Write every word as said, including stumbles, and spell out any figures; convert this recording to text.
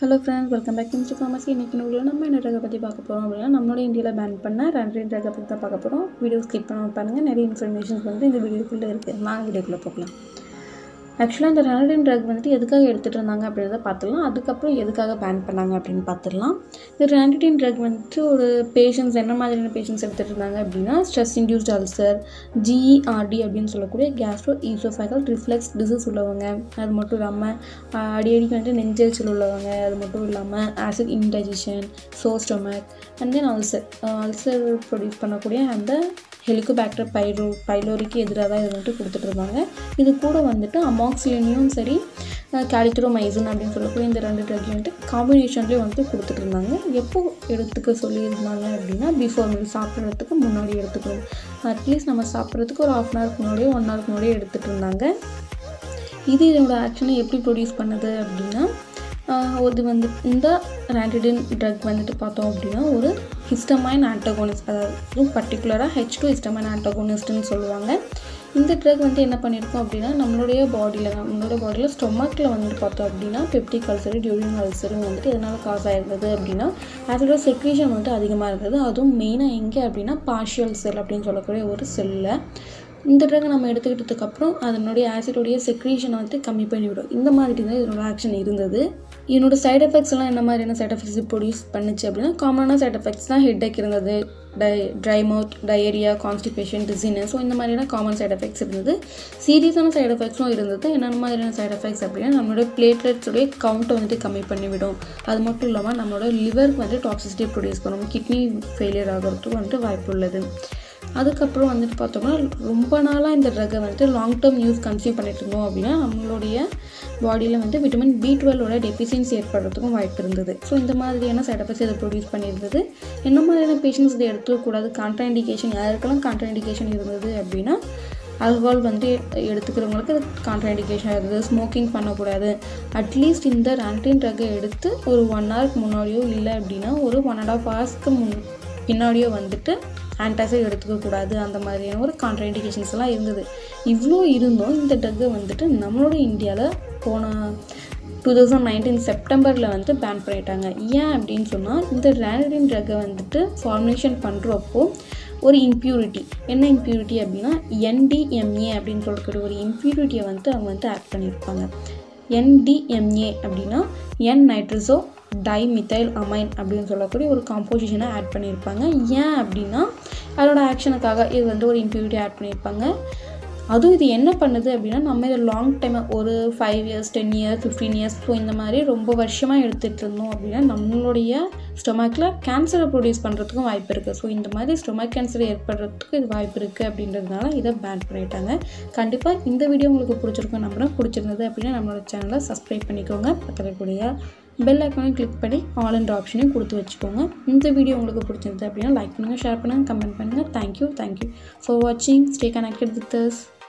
Hello friends, welcome back to Mister Pharmacy. இன்னைக்கு நூல்ல நம்ம என்ன ட்ரக் பத்தி பார்க்க போறோம் அப்படினா நம்மளோட இந்தியால பேன் பண்ண ரன்ரின் ட்ரக் பத்தி தான் பார்க்க போறோம். வீடியோ ஸ்கிப் பண்ணாம பாருங்க. நிறைய இன்ஃபர்மேஷன்ஸ் வந்து இந்த வீடியோக்குள்ள இருக்கு. நான் வீடியோக்குள்ள போகலாம். ஆக்சுவலா இந்த ரன்ரின் ட்ரக் வந்துட்டு எதுக்காக எடுத்துட்டு இருந்தாங்க அப்படின்றத பார்த்தலாம். அதுக்கு அப்புறம் எதுக்காக பேன் பண்ணாங்க அப்படினு பார்த்தறலாம். இந்த ரன்ரின் ட்ரக் வந்துட்டு ஒரு பேஷண்ட்ஸ் என்ன மாதிரியான பேஷண்ட்ஸ் எடுத்துட்டு இருந்தாங்க அப்படினா stress induced ulcer, G E R D அப்படினு சொல்லக்கூடிய கேஸ்ட்ரோ ஈசோஃபேகல் ரிஃப்ளெக்ஸ் டிசீஸ் உள்ளவங்க, அது மட்டும் இல்லாம அடிக்கடி வந்து நெஞ்செரிச்சல் உள்ளவங்க, அது மட்டும் இல்லாம acid indigestion, sour stomach and then ulcer ulcer produce பண்ணக்கூடிய அந்த ஹெலிகோபாக்டர் பைலோ பைலோரிக்கு எதிராக தான் இது வந்துட்டு கொடுத்துட்டு இருந்தாங்க. இது கூட வந்துட்டு அமாக்சிலினையும் சரி கேலித்ரோமைசின் அப்படின்னு சொல்லக்கூடிய இந்த ரெண்டு ட்ரக் வந்துட்டு காம்பினேஷன்லேயே வந்துட்டு கொடுத்துட்டு இருந்தாங்க. எப்போ எடுத்துக்க சொல்லியிருந்தாங்க அப்படின்னா பிஃபோர் மீல் சாப்பிட்றதுக்கு முன்னாடி எடுத்துக்கணும். அட்லீஸ்ட் நம்ம சாப்பிட்றதுக்கு ஒரு ஹாஃப் அன் ஹவருக்கு முன்னாடியோ ஒன் ஹவருக்கு முன்னாடியோ எடுத்துகிட்டு இருந்தாங்க. இது இதோட ஆக்ஷனை எப்படி ப்ரொடியூஸ் பண்ணுது அப்படின்னா இது வந்து இந்த ரேண்டிடின் ட்ரக் வந்துட்டு பார்த்தோம் அப்படின்னா ஒரு ஹிஸ்டமைன் ஆன்டகோனிஸ்ட், அதாவது பர்டிகுலராக ஹெச் டூ ஹிஸ்டமைன் ஆன்டகோனிஸ்ட்னு சொல்லுவாங்க. இந்த ட்ரக் வந்துட்டு என்ன பண்ணியிருக்கோம் அப்படின்னா நம்மளுடைய பாடியில் நம்மளோட பாடியில் ஸ்டொமக்கில் வந்துட்டு பார்த்தோம் அப்படின்னா பெப்டிக் அல்சரு, டியூரின் அல்சரும் வந்துட்டு எதனால் காஸ் ஆகிருந்தது அப்படின்னா அதோட செக்ரீஷன் வந்துட்டு அதிகமாக இருந்தது. அதுவும் மெயினாக எங்கே அப்படின்னா பார்ஷியல் செல் அப்படின்னு சொல்லக்கூடிய ஒரு செல்லில். இந்த ட்ரக் நம்ம எடுத்துக்கிட்டதுக்கப்புறம் அதனுடைய ஆசிடோடைய செக்ரீஷனை வந்துட்டு கம்மி பண்ணிவிடும். இந்த மாதிரி தான் இதனோட ஆக்ஷன் இருந்தது. என்னோட சைட் எஃபெக்ட்ஸ்லாம் என்ன மாதிரியான சைட் எஃபெக்ட்ஸ் ப்ரொடியூஸ் பண்ணிச்சு அப்படின்னா காமனான சைட் எஃபெக்ட்ஸ் தான் ஹெட்டேக் இருந்தது, dry dry mouth, diarrhoea, constipation, dizziness. So இந்த மாதிரியான காமன் சைட் எஃபெக்ட்ஸ் இருந்தது. சீரியஸான சைட் எஃபெக்ட்ஸும் இருந்தது. என்னென்ன மாதிரியான சைட் எஃபெக்ட்ஸ் அப்படின்னா நம்மளோட பிளேட்லெட்ஸுடைய கவுண்ட்டை வந்துட்டு கம்மி பண்ணிவிடும். அது மட்டும் இல்லாமல் நம்மளோட லிவருக்கு வந்து டாக்ஸிசிட்டி ப்ரொடியூஸ் பண்ணும், கிட்னி ஃபெயிலியர் ஆகிறதுக்கு வந்துட்டு வாய்ப்பு உள்ளது. அதுக்கப்புறம் வந்துட்டு பார்த்தோம்னா ரொம்ப நாளாக இந்த ட்ரக்கை வந்துட்டு லாங் டேர்ம் யூஸ் கன்சியூம் பண்ணிட்டு இருந்தோம் அப்படின்னா நம்மளுடைய பாடியில் வந்து விட்டமின் பி டுவெல்வோட டெஃபிஷியன்சி ஏற்படுறதுக்கும் வாய்ப்பு இருந்தது. ஸோ இந்த மாதிரியான சைட் எஃபெக்ட்ஸ் இதை ப்ரொடியூஸ் பண்ணியிருந்தது. என்ன மாதிரியான பேஷண்ட்ஸ் இதை எடுத்துக்கூடாது, கான்ட்ராஇண்டிகேஷன் யாருக்கெல்லாம் கான்ட்ராஇண்டிகேஷன் இருந்தது அப்படின்னா ஆல்கஹால் வந்து எடுத்துக்கிறவங்களுக்கு அது கான்ட்ராஇண்டிகேஷன் இருந்தது, ஸ்மோக்கிங் பண்ணக்கூடாது, அட்லீஸ்ட் இந்த ரேண்டின் ட்ரக்கை எடுத்து ஒரு ஒன் ஹவருக்கு முன்னாடியோ இல்லை அப்படின்னா ஒரு ஒன் அண்ட் ஆஃப் ஹவர்ஸ்க்கு முன் பின்னாடியோ வந்துட்டு ஆன்டாசிட் எடுத்துக்கக்கூடாது, அந்த மாதிரியான ஒரு கான்ட்ராஇண்டிகேஷன்ஸ் எல்லாம் இருந்தது. இவ்வளோ இருந்தும் இந்த ட்ரக்கை வந்துட்டு நம்மளோட இந்தியாவில் போன டூ தௌசண்ட் நைன்டீன் செப்டம்பரில் வந்து பேன் பண்ணிட்டாங்க. ஏன் அப்படின்னு சொன்னால் இந்த ரேண்டின் ட்ரக்கை வந்துட்டு ஃபார்முலேஷன் பண்ணுறப்போ ஒரு இம்ப்யூரிட்டி, என்ன இம்ப்யூரிட்டி அப்படின்னா என் டி எம் ஏ அப்படின்னு சொல்லக்கூடிய ஒரு இம்ப்யூரிட்டியை வந்துட்டு அவங்க வந்து ஆட் பண்ணியிருப்பாங்க. என் டி எம் ஏ அப்படின்னா என் நைட்ரஸோ டைமித்தைல் அமைன் அப்படின்னு சொல்லக்கூடிய ஒரு காம்போசிஷனை ஆட் பண்ணியிருப்பாங்க. ஏன் அப்படின்னா அதோட ஆக்ஷனுக்காக இது வந்து ஒரு இம்ப்யூரிட்டி ஆட் பண்ணியிருப்பாங்க. அதுவும் இது என்ன பண்ணுது அப்படின்னா நம்ம இதை லாங் டைம் ஒரு five years ten years fifteen years so இந்த மாதிரி ரொம்ப வருஷமாக எடுத்துகிட்டு இருந்தோம் அப்படின்னா நம்மளுடைய ஸ்டொமக்கில் கேன்சரை ப்ரொடியூஸ் பண்ணுறதுக்கும் வாய்ப்பு இருக்குது. ஸோ இந்த மாதிரி ஸ்டொமக் கேன்சர் ஏற்படுறதுக்கு இது வாய்ப்பு இருக்குது அப்படின்றதுனால இதை பேன் பண்ணிட்டாங்க. கண்டிப்பாக இந்த வீடியோ உங்களுக்கு பிடிச்சிருக்கும் நம்புறேன். பிடிச்சிருந்தது அப்படின்னா நம்மளோட சேனலை சப்ஸ்கிரைப் பண்ணிக்கோங்க. பக்கத்தில் கூடிய பெல் ஐக்கானையும் கிளிக் பண்ணி ஆல் என்ற ஆப்ஷனையும் கொடுத்து வச்சுக்கோங்க. இந்த வீடியோ உங்களுக்கு பிடிச்சிருந்தது அப்படின்னா லைக் பண்ணுங்கள், ஷேர் பண்ணுங்கள், கமெண்ட் பண்ணுங்கள். தேங்க்யூ தேங்க்யூ ஃபார் வாட்சிங். Stay connected with as.